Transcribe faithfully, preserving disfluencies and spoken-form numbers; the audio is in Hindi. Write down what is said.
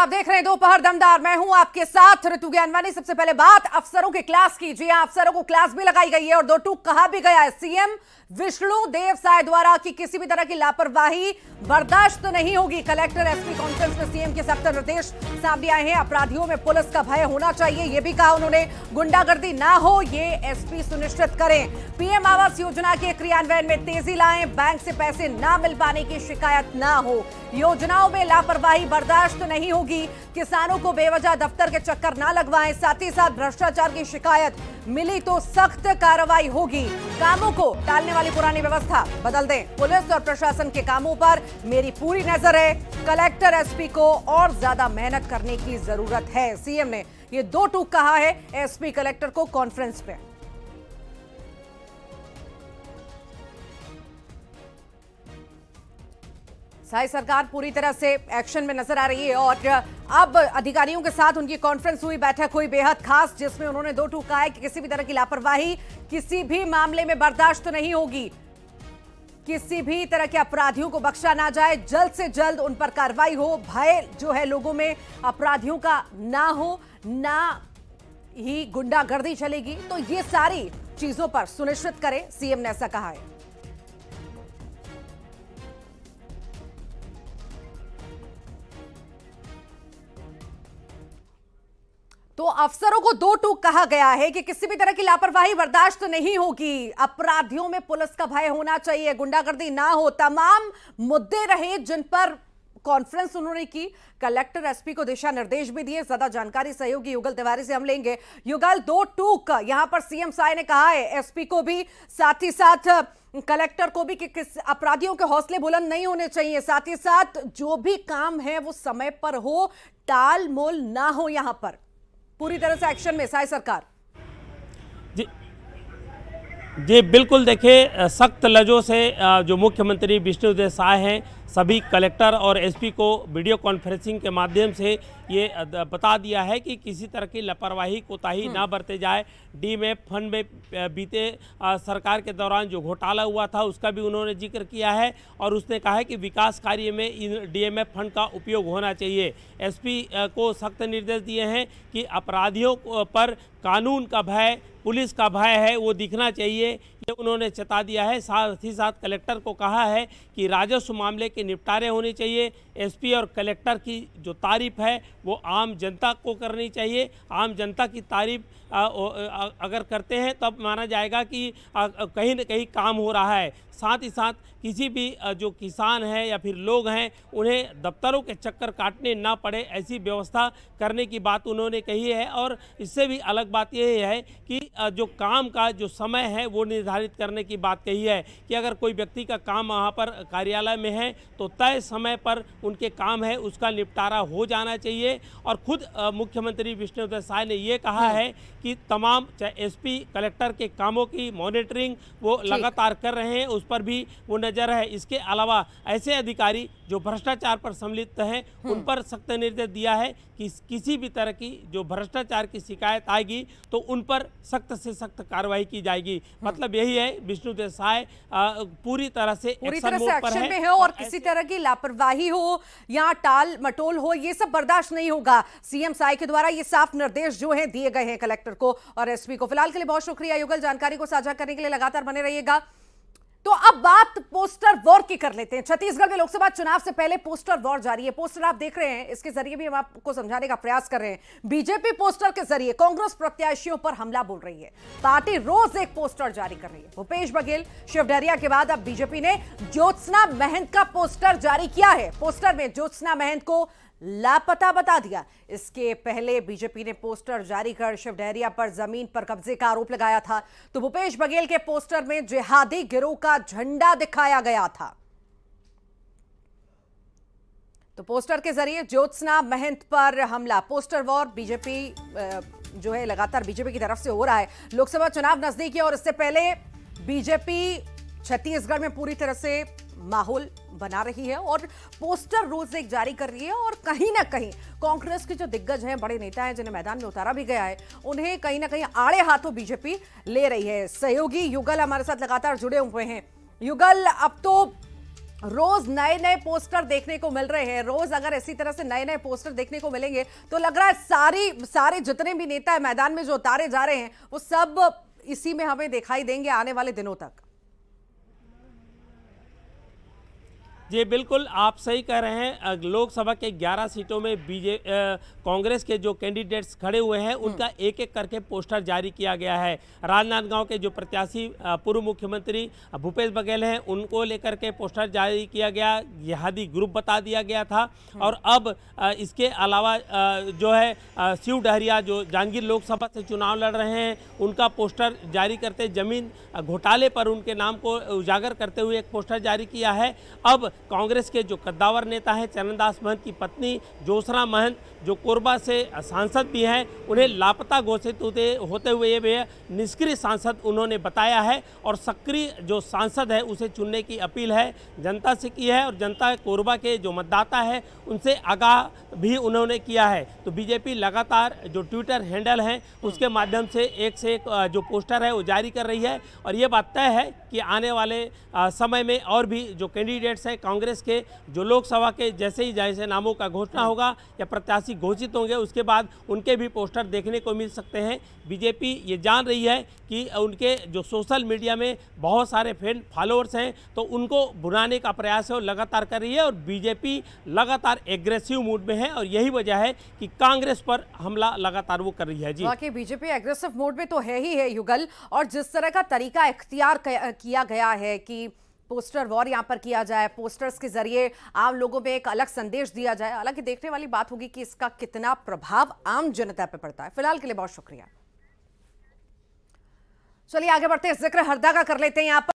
आप देख रहे हैं दोपहर दमदार। मैं हूं आपके साथ ऋतु ज्ञानवानी। सबसे पहले बात अफसरों की क्लास की। जी हां, अफसरों को क्लास भी लगाई गई है और दो टूक कहा भी गया है सीएम विष्णु देव साय द्वारा कि किसी भी तरह की लापरवाही बर्दाश्त नहीं होगी। कलेक्टर एसपी कॉन्फ्रेंस में सीएम के सख्त निर्देश सामने आए हैं। अपराधियों में पुलिस का भय होना चाहिए, यह भी कहा उन्होंने। गुंडागर्दी ना हो ये एसपी सुनिश्चित करें। पीएम आवास योजना के क्रियान्वयन में तेजी लाएं। बैंक से पैसे ना मिल पाने की शिकायत ना हो। योजनाओं में लापरवाही बर्दाश्त नहीं होगी। किसानों को बेवजह दफ्तर के चक्कर ना लगवाएं। साथ ही साथ भ्रष्टाचार की शिकायत मिली तो सख्त कार्रवाई होगी। कामों को टालने वाली पुरानी व्यवस्था बदल दें। पुलिस और प्रशासन के कामों पर मेरी पूरी नजर है। कलेक्टर एसपी को और ज्यादा मेहनत करने की जरूरत है। सीएम ने ये दो टूक कहा है एसपी कलेक्टर को कॉन्फ्रेंस में। साई सरकार पूरी तरह से एक्शन में नजर आ रही है और अब अधिकारियों के साथ उनकी कॉन्फ्रेंस हुई, बैठक हुई बेहद खास, जिसमें उन्होंने दो टूक कहा है कि किसी भी तरह की लापरवाही किसी भी मामले में बर्दाश्त नहीं होगी। किसी भी तरह के अपराधियों को बख्शा ना जाए, जल्द से जल्द उन पर कार्रवाई हो। भय जो है लोगों में अपराधियों का ना हो, ना ही गुंडागर्दी चलेगी। तो ये सारी चीजों पर सुनिश्चित करें, सीएम ने ऐसा कहा है। तो अफसरों को दो टूक कहा गया है कि किसी भी तरह की लापरवाही बर्दाश्त नहीं होगी। अपराधियों में पुलिस का भय होना चाहिए, गुंडागर्दी ना हो। तमाम मुद्दे रहे जिन पर कॉन्फ्रेंस उन्होंने की। कलेक्टर एसपी को दिशा निर्देश भी दिए। ज्यादा जानकारी सहयोगी युगल तिवारी से हम लेंगे। युगल, दो टूक यहां पर सीएम साय ने कहा है एसपी को भी, साथ ही साथ कलेक्टर को भी, कि किस अपराधियों के हौसले बुलंद नहीं होने चाहिए। साथ ही साथ जो भी काम है वो समय पर हो, टाल मोल ना हो। यहां पर पूरी तरह से एक्शन में साय सरकार। जी जी बिल्कुल। देखिए, सख्त लहजों से जो मुख्यमंत्री विष्णु देव साय हैं, सभी कलेक्टर और एसपी को वीडियो कॉन्फ्रेंसिंग के माध्यम से ये बता दिया है कि किसी तरह की लापरवाही कोताही ना बरते जाए। डीएमएफ फंड में बीते सरकार के दौरान जो घोटाला हुआ था उसका भी उन्होंने जिक्र किया है और उसने कहा है कि विकास कार्य में इन डीएमएफ फंड का उपयोग होना चाहिए। एसपी को सख्त निर्देश दिए हैं कि अपराधियों पर कानून का भय, पुलिस का भय है वो दिखना चाहिए, ये उन्होंने चेता दिया है। साथ ही साथ कलेक्टर को कहा है कि राजस्व मामले के निपटारे होने चाहिए। एसपी और कलेक्टर की जो तारीफ है वो आम जनता को करनी चाहिए। आम जनता की तारीफ अगर करते हैं तब माना जाएगा कि कहीं न कहीं काम हो रहा है। साथ ही साथ किसी भी जो किसान हैं या फिर लोग हैं उन्हें दफ्तरों के चक्कर काटने ना पड़े, ऐसी व्यवस्था करने की बात उन्होंने कही है। और इससे भी अलग बात यह है कि जो काम का जो समय है वो निर्धारित करने की बात कही है कि अगर कोई व्यक्ति का काम वहाँ पर कार्यालय में है तो तय समय पर उनके काम है उसका निपटारा हो जाना चाहिए। और खुद मुख्यमंत्री विष्णु देव साय ने ये कहा है कि तमाम चाहे एसपी कलेक्टर के कामों की मॉनिटरिंग वो लगातार कर रहे हैं, उस पर भी वो नज़र है। इसके अलावा ऐसे अधिकारी जो भ्रष्टाचार पर संलिप्त हैं उन पर सख्त निर्देश दिया है कि किसी भी तरह की जो भ्रष्टाचार की शिकायत आएगी तो उन पर सख्त से सख्त कार्रवाई की जाएगी। मतलब यही है, विष्णु देव साय पूरी तरह से पूरी तरह से एक्शन में है और किसी तरह की लापरवाही हो या टाल मटोल हो ये सब बर्दाश्त नहीं होगा। सीएम साय के द्वारा ये साफ निर्देश जो है दिए गए हैं कलेक्टर को और एसपी को। फिलहाल के लिए बहुत शुक्रिया युगल, जानकारी को साझा करने के लिए लगातार बने रहिएगा। तो अब बात पोस्टर वॉर की कर लेते हैं। छत्तीसगढ़ में लोकसभा चुनाव से पहले पोस्टर वॉर जारी है। पोस्टर आप देख रहे हैं, इसके जरिए भी हम आपको समझाने का प्रयास कर रहे हैं। बीजेपी पोस्टर के जरिए कांग्रेस प्रत्याशियों पर हमला बोल रही है। पार्टी रोज एक पोस्टर जारी कर रही है। भूपेश बघेल, शिवडहरिया के बाद अब बीजेपी ने ज्योत्सना महंत का पोस्टर जारी किया है। पोस्टर में ज्योत्सना महंत को लापता बता दिया। इसके पहले बीजेपी ने पोस्टर जारी कर शिवडहरिया पर जमीन पर कब्जे का आरोप लगाया था। तो भूपेश बघेल के पोस्टर में जिहादी गिरोह का झंडा दिखाया गया था। तो पोस्टर के जरिए ज्योत्सना महंत पर हमला। पोस्टर वॉर बीजेपी जो है लगातार बीजेपी की तरफ से हो रहा है। लोकसभा चुनाव नजदीक है और इससे पहले बीजेपी छत्तीसगढ़ में पूरी तरह से माहौल बना रही है और पोस्टर रोज एक जारी कर रही है। और कहीं ना कहीं कांग्रेस के जो दिग्गज हैं, बड़े नेता हैं जिन्हें मैदान में उतारा भी गया है, उन्हें कहीं ना कहीं आड़े हाथों बीजेपी ले रही है। सहयोगी युगल हमारे साथ लगातार जुड़े हुए हैं। युगल, अब तो रोज नए नए पोस्टर देखने को मिल रहे हैं। रोज अगर इसी तरह से नए नए पोस्टर देखने को मिलेंगे तो लग रहा है सारी सारे जितने भी नेता है मैदान में जो उतारे जा रहे हैं वो सब इसी में हमें दिखाई देंगे आने वाले दिनों तक। जी बिल्कुल, आप सही कह रहे हैं। लोकसभा के ग्यारह सीटों में बीजे कांग्रेस के जो कैंडिडेट्स खड़े हुए हैं उनका एक एक करके पोस्टर जारी किया गया है। राजनांदगांव के जो प्रत्याशी पूर्व मुख्यमंत्री भूपेश बघेल हैं उनको लेकर के पोस्टर जारी किया गया, जिहादी ग्रुप बता दिया गया था। और अब इसके अलावा जो है शिव डहरिया जो जांजगीर लोकसभा से चुनाव लड़ रहे हैं उनका पोस्टर जारी करते, जमीन घोटाले पर उनके नाम को उजागर करते हुए एक पोस्टर जारी किया है। अब कांग्रेस के जो कद्दावर नेता हैं चरणदास महंत की पत्नी ज्योत्सना महंत जो कोरबा से सांसद भी हैं, उन्हें लापता घोषित होते होते हुए वे निष्क्रिय सांसद उन्होंने बताया है और सक्रिय जो सांसद है उसे चुनने की अपील है जनता से की है। और जनता कोरबा के जो मतदाता है उनसे आगाह भी उन्होंने किया है। तो बीजेपी लगातार जो ट्विटर हैंडल हैं उसके माध्यम से एक से एक जो पोस्टर है वो जारी कर रही है। और ये बात तय है कि आने वाले समय में और भी जो कैंडिडेट्स हैं कांग्रेस के जो लोकसभा के जैसे ही जैसे नामों का घोषणा होगा या प्रत्याशी घोषित होंगे उसके बाद उनके भी पोस्टर देखने को मिल सकते हैं। बीजेपी ये जान रही है कि उनके जो सोशल मीडिया में बहुत सारे फैन फॉलोअर्स हैं तो उनको बुलाने का प्रयास है और लगातार कर रही है। और बीजेपी लगातार एग्रेसिव मूड में है और यही वजह है कि कांग्रेस पर हमला लगातार वो कर रही है। जी बाकी बीजेपी एग्रेसिव मोड में तो है ही है युगल, और जिस तरह का तरीका इख्तियार किया गया है कि पोस्टर वॉर यहां पर किया जाए, पोस्टर्स के जरिए आम लोगों में एक अलग संदेश दिया जाए, हालांकि देखने वाली बात होगी कि इसका कितना प्रभाव आम जनता पर पड़ता है। फिलहाल के लिए बहुत शुक्रिया। चलिए आगे बढ़ते हैं, जिक्र हरदा का कर लेते हैं। यहां पर